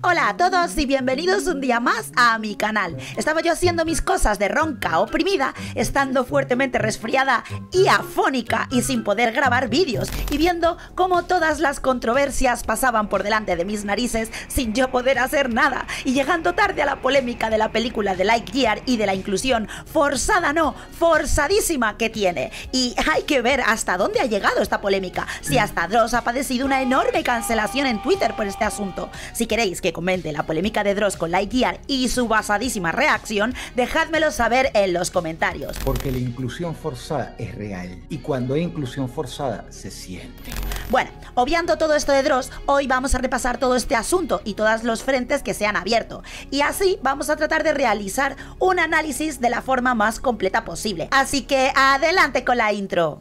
Hola a todos y bienvenidos un día más a mi canal. Estaba yo haciendo mis cosas de ronca oprimida, estando fuertemente resfriada y afónica y sin poder grabar vídeos, y viendo cómo todas las controversias pasaban por delante de mis narices sin yo poder hacer nada, y llegando tarde a la polémica de la película de Lightyear y de la inclusión forzada, no, forzadísima que tiene. Y hay que ver hasta dónde ha llegado esta polémica, si hasta Dross ha padecido una enorme cancelación en Twitter por este asunto. Si queréis que comente la polémica de Dross con Lightyear y su basadísima reacción, dejádmelo saber en los comentarios. Porque la inclusión forzada es real, y cuando hay inclusión forzada se siente. Bueno, obviando todo esto de Dross, hoy vamos a repasar todo este asunto y todos los frentes que se han abierto, y así vamos a tratar de realizar un análisis de la forma más completa posible. Así que adelante con la intro.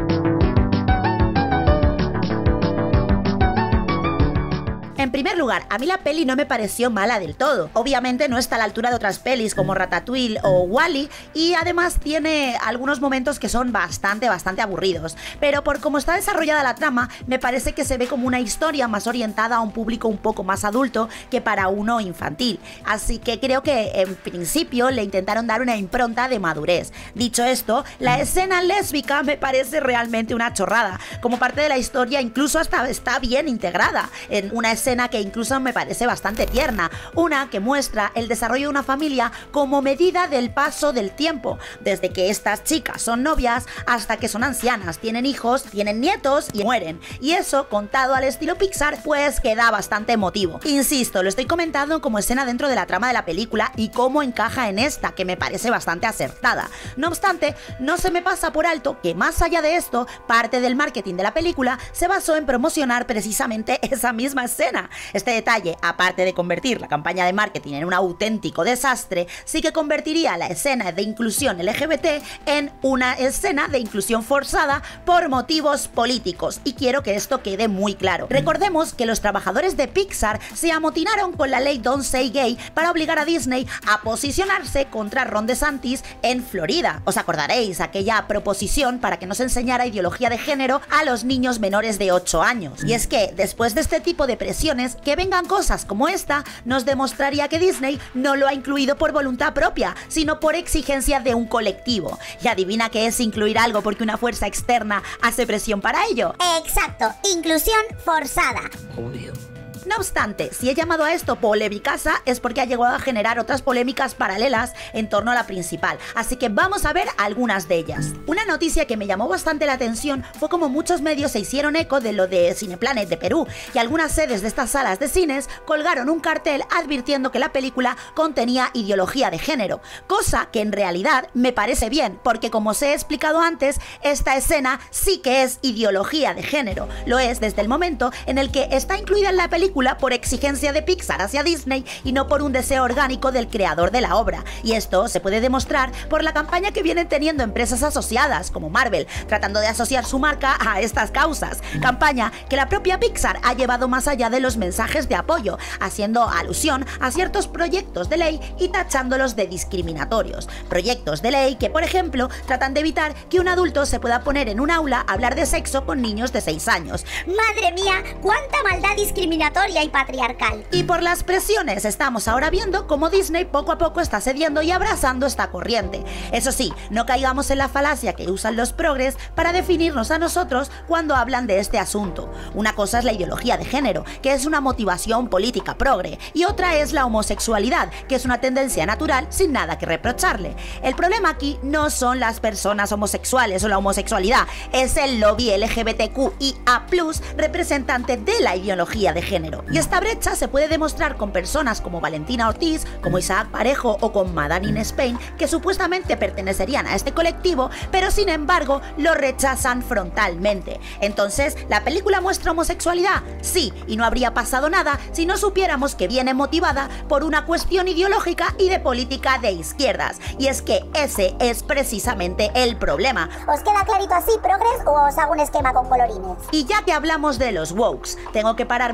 En primer lugar, a mí la peli no me pareció mala del todo. Obviamente no está a la altura de otras pelis como Ratatouille o Wall-E, y además tiene algunos momentos que son bastante aburridos. Pero por cómo está desarrollada la trama, me parece que se ve como una historia más orientada a un público un poco más adulto que para uno infantil. Así que creo que en principio le intentaron dar una impronta de madurez. Dicho esto, la escena lésbica me parece realmente una chorrada. Como parte de la historia incluso hasta está bien integrada en una escena que incluso me parece bastante tierna, una que muestra el desarrollo de una familia como medida del paso del tiempo, desde que estas chicas son novias hasta que son ancianas, tienen hijos, tienen nietos y mueren, y eso contado al estilo Pixar pues queda bastante emotivo. Insisto, lo estoy comentando como escena dentro de la trama de la película y cómo encaja en esta, que me parece bastante acertada. No obstante, no se me pasa por alto que más allá de esto, parte del marketing de la película se basó en promocionar precisamente esa misma escena. Este detalle, aparte de convertir la campaña de marketing en un auténtico desastre, sí que convertiría la escena de inclusión LGBT en una escena de inclusión forzada por motivos políticos, y quiero que esto quede muy claro. Recordemos que los trabajadores de Pixar se amotinaron con la ley Don't Say Gay para obligar a Disney a posicionarse contra Ron DeSantis en Florida. Os acordaréis, aquella proposición para que no se enseñara ideología de género a los niños menores de 8 años. Y es que, después de este tipo de presiones, que vengan cosas como esta nos demostraría que Disney no lo ha incluido por voluntad propia, sino por exigencia de un colectivo. Y adivina qué es incluir algo porque una fuerza externa hace presión para ello. Exacto, inclusión forzada. Obvio. No obstante, si he llamado a esto polémicaza es porque ha llegado a generar otras polémicas paralelas en torno a la principal, así que vamos a ver algunas de ellas. Una noticia que me llamó bastante la atención fue como muchos medios se hicieron eco de lo de Cineplanet de Perú, y algunas sedes de estas salas de cines colgaron un cartel advirtiendo que la película contenía ideología de género, cosa que en realidad me parece bien, porque como os he explicado antes, esta escena sí que es ideología de género. Lo es desde el momento en el que está incluida en la película por exigencia de Pixar hacia Disney y no por un deseo orgánico del creador de la obra, y esto se puede demostrar por la campaña que vienen teniendo empresas asociadas como Marvel, tratando de asociar su marca a estas causas, campaña que la propia Pixar ha llevado más allá de los mensajes de apoyo, haciendo alusión a ciertos proyectos de ley y tachándolos de discriminatorios, proyectos de ley que por ejemplo tratan de evitar que un adulto se pueda poner en un aula a hablar de sexo con niños de 6 años. Madre mía, cuánta maldad discriminatoria y patriarcal. Y por las presiones estamos ahora viendo cómo Disney poco a poco está cediendo y abrazando esta corriente. Eso sí, no caigamos en la falacia que usan los progres para definirnos a nosotros cuando hablan de este asunto. Una cosa es la ideología de género, que es una motivación política progre, y otra es la homosexualidad, que es una tendencia natural sin nada que reprocharle. El problema aquí no son las personas homosexuales o la homosexualidad, es el lobby LGBTQIA+, representante de la ideología de género. Y esta brecha se puede demostrar con personas como Valentina Ortiz, como Isaac Parejo o con Madame in Spain, que supuestamente pertenecerían a este colectivo, pero sin embargo lo rechazan frontalmente. Entonces, ¿la película muestra homosexualidad? Sí, y no habría pasado nada si no supiéramos que viene motivada por una cuestión ideológica y de política de izquierdas. Y es que ese es precisamente el problema. ¿Os queda clarito así, progres, o os hago un esquema con colorines? Y ya que hablamos de los wokes, tengo que pararme un momento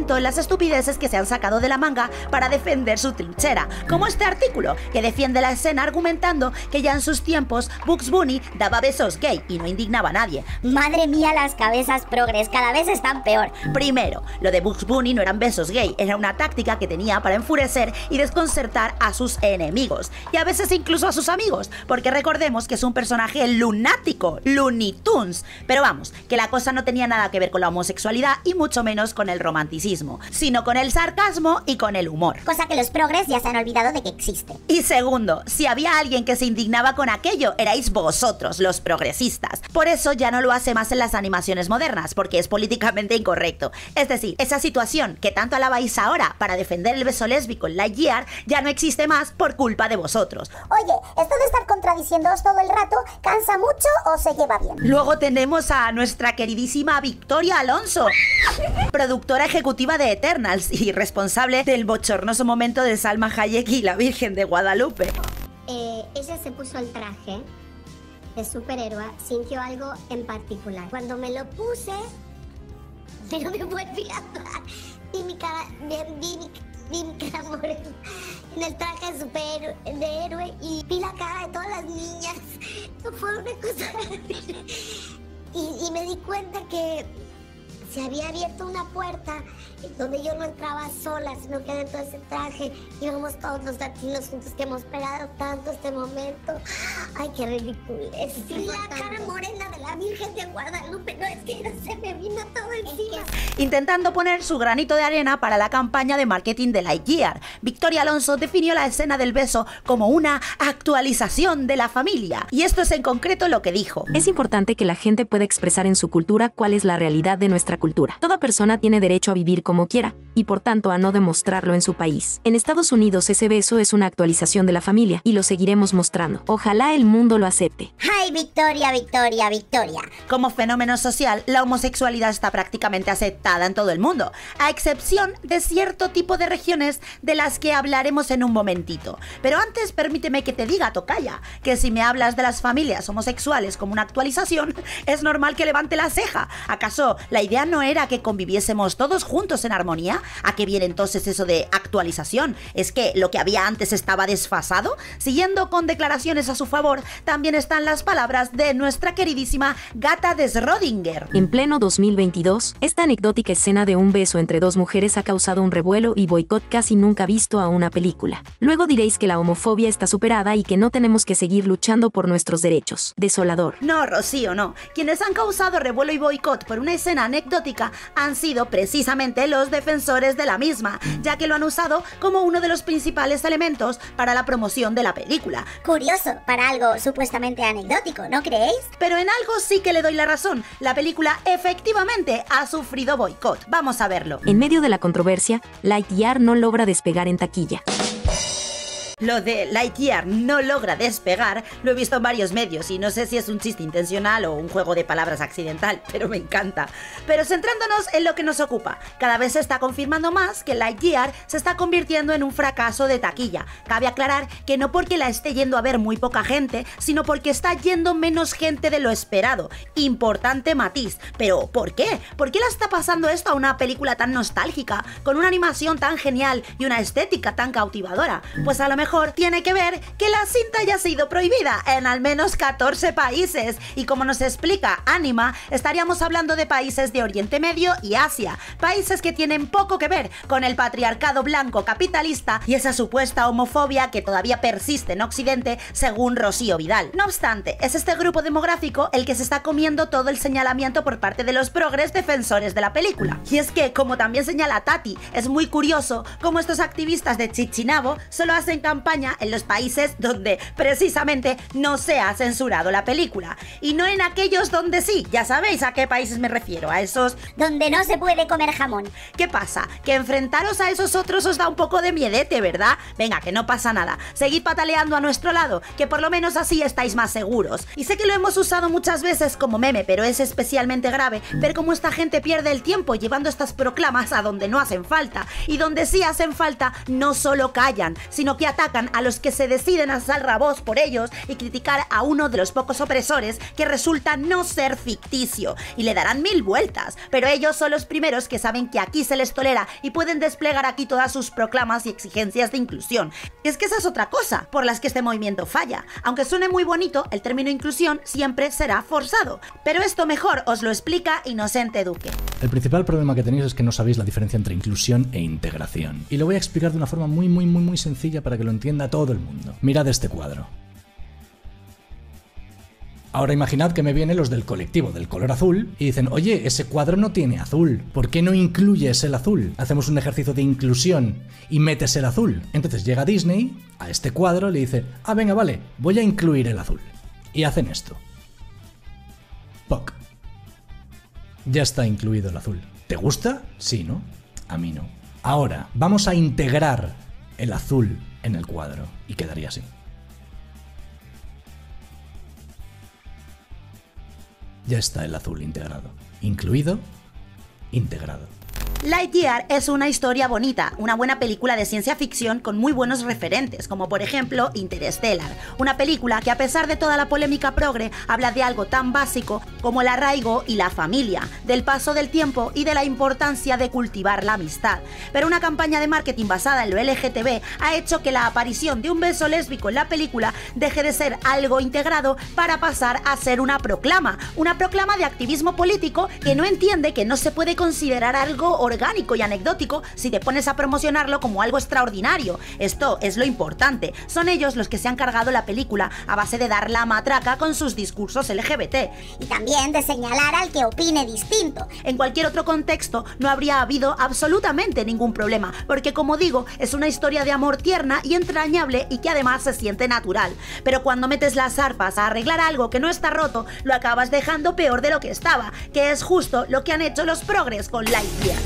momento las estupideces que se han sacado de la manga para defender su trinchera, como este artículo que defiende la escena argumentando que ya en sus tiempos Bugs Bunny daba besos gay y no indignaba a nadie. Madre mía, las cabezas progres cada vez están peor. Primero, lo de Bugs Bunny no eran besos gay, era una táctica que tenía para enfurecer y desconcertar a sus enemigos, y a veces incluso a sus amigos, porque recordemos que es un personaje lunático, Looney Tunes. Pero vamos, que la cosa no tenía nada que ver con la homosexualidad y mucho menos con el romanticismo, sino con el sarcasmo y con el humor. Cosa que los progres ya se han olvidado de que existe. Y segundo, si había alguien que se indignaba con aquello, erais vosotros, los progresistas. Por eso ya no lo hace más en las animaciones modernas, porque es políticamente incorrecto. Es decir, esa situación que tanto alabáis ahora para defender el beso lésbico en Lightyear ya no existe más por culpa de vosotros. Oye, esto de estar contradiciéndoos todo el rato, ¿cansa mucho o se lleva bien? Luego tenemos a nuestra queridísima Victoria Alonso, productora ejecutiva de Eternals y responsable del bochornoso momento de Salma Hayek y la Virgen de Guadalupe. Ella se puso el traje de superhéroe, sintió algo en particular. Cuando me lo puse, no me volví a hablar. Vi mi cara, vi mi cara morena en el traje de héroe y vi la cara de todas las niñas. Fue una cosa... y me di cuenta que se había abierto una puerta donde yo no entraba sola, sino que dentro de ese traje íbamos todos los latinos juntos que hemos esperado tanto este momento. Ay, qué ridículo. Sí, la cara morena de la Virgen de Guadalupe, no, es que se me vino todo encima. Intentando poner su granito de arena para la campaña de marketing de Lightyear, Victoria Alonso definió la escena del beso como una actualización de la familia. Y esto es en concreto lo que dijo. Es importante que la gente pueda expresar en su cultura cuál es la realidad de nuestra cultura. Toda persona tiene derecho a vivir como quiera, y por tanto a no demostrarlo en su país. En Estados Unidos ese beso es una actualización de la familia, y lo seguiremos mostrando. Ojalá el mundo lo acepte. ¡Ay, Victoria, Victoria, Victoria! Como fenómeno social, la homosexualidad está prácticamente aceptada en todo el mundo, a excepción de cierto tipo de regiones de las que hablaremos en un momentito. Pero antes permíteme que te diga, tocaya, que si me hablas de las familias homosexuales como una actualización, es normal que levante la ceja. ¿Acaso la idea no era que conviviésemos todos juntos en armonía? ¿A qué viene entonces eso de actualización? ¿Es que lo que había antes estaba desfasado? Siguiendo con declaraciones a su favor, también están las palabras de nuestra queridísima gata de Schrödinger. En pleno 2022, esta anecdótica escena de un beso entre dos mujeres ha causado un revuelo y boicot casi nunca visto a una película. Luego diréis que la homofobia está superada y que no tenemos que seguir luchando por nuestros derechos. Desolador. No, Rocío, no. Quienes han causado revuelo y boicot por una escena anecdótica han sido precisamente los defensores de la misma, ya que lo han usado como uno de los principales elementos para la promoción de la película. Curioso, para algo supuestamente anecdótico, ¿no creéis? Pero en algo sí que le doy la razón. La película efectivamente ha sufrido boicot. Vamos a verlo. En medio de la controversia, Lightyear no logra despegar en taquilla. Lo de Lightyear no logra despegar lo he visto en varios medios y no sé si es un chiste intencional o un juego de palabras accidental, pero me encanta. Pero centrándonos en lo que nos ocupa, cada vez se está confirmando más que Lightyear se está convirtiendo en un fracaso de taquilla. Cabe aclarar que no porque la esté yendo a ver muy poca gente, sino porque está yendo menos gente de lo esperado. Importante matiz. ¿Pero por qué? ¿Por qué la está pasando esto a una película tan nostálgica, con una animación tan genial y una estética tan cautivadora? Pues a lo mejor tiene que ver que la cinta ya ha sido prohibida en al menos 14 países y como nos explica Anima, estaríamos hablando de países de Oriente Medio y Asia, países que tienen poco que ver con el patriarcado blanco capitalista y esa supuesta homofobia que todavía persiste en Occidente, según Rocío Vidal. No obstante, es este grupo demográfico el que se está comiendo todo el señalamiento por parte de los progres defensores de la película. Y es que, como también señala Tati, es muy curioso cómo estos activistas de Chichinabo solo hacen campaña en los países donde precisamente no se ha censurado la película y no en aquellos donde sí. Ya sabéis a qué países me refiero, a esos donde no se puede comer jamón. ¿Qué pasa? Que enfrentaros a esos otros os da un poco de miedete, ¿verdad? Venga, que no pasa nada, seguid pataleando a nuestro lado, que por lo menos así estáis más seguros. Y sé que lo hemos usado muchas veces como meme, pero es especialmente grave ver cómo esta gente pierde el tiempo llevando estas proclamas a donde no hacen falta, y donde sí hacen falta no solo callan, sino que atacan atacan a los que se deciden a alzar voz por ellos y criticar a uno de los pocos opresores que resulta no ser ficticio, y le darán 1000 vueltas, pero ellos son los primeros que saben que aquí se les tolera y pueden desplegar aquí todas sus proclamas y exigencias de inclusión. Y es que esa es otra cosa por las que este movimiento falla. Aunque suene muy bonito, el término inclusión siempre será forzado, pero esto mejor os lo explica Inocente Duque. El principal problema que tenéis es que no sabéis la diferencia entre inclusión e integración, y lo voy a explicar de una forma muy sencilla para que lo entienda todo el mundo. Mirad este cuadro. Ahora imaginad que me vienen los del colectivo del color azul y dicen, oye, ese cuadro no tiene azul, ¿por qué no incluyes el azul? Hacemos un ejercicio de inclusión y metes el azul. Entonces llega Disney a este cuadro y le dice, ah, venga, vale, voy a incluir el azul. Y hacen esto. ¡Poc! Ya está incluido el azul. ¿Te gusta? Sí, ¿no? A mí no. Ahora, vamos a integrar el azul en el cuadro y quedaría así. Ya está el azul integrado. Incluido, integrado. Lightyear es una historia bonita, una buena película de ciencia ficción con muy buenos referentes, como por ejemplo Interstellar, una película que a pesar de toda la polémica progre, habla de algo tan básico como el arraigo y la familia, del paso del tiempo y de la importancia de cultivar la amistad. Pero una campaña de marketing basada en lo LGTB ha hecho que la aparición de un beso lésbico en la película deje de ser algo integrado para pasar a ser una proclama de activismo político que no entiende que no se puede considerar algo orgánico y anecdótico si te pones a promocionarlo como algo extraordinario. Esto es lo importante. Son ellos los que se han cargado la película a base de dar la matraca con sus discursos LGBT. Y también de señalar al que opine distinto. En cualquier otro contexto no habría habido absolutamente ningún problema, porque como digo, es una historia de amor tierna y entrañable y que además se siente natural. Pero cuando metes las arpas a arreglar algo que no está roto, lo acabas dejando peor de lo que estaba, que es justo lo que han hecho los progres con Lightyear.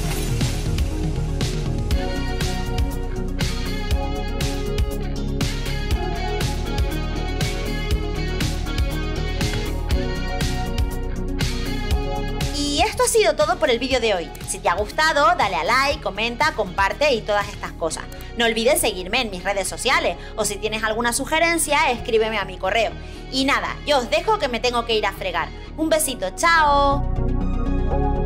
Y esto ha sido todo por el vídeo de hoy. Si te ha gustado, dale a like, comenta, comparte y todas estas cosas. No olvides seguirme en mis redes sociales o si tienes alguna sugerencia, escríbeme a mi correo. Y nada, yo os dejo que me tengo que ir a fregar. Un besito, chao.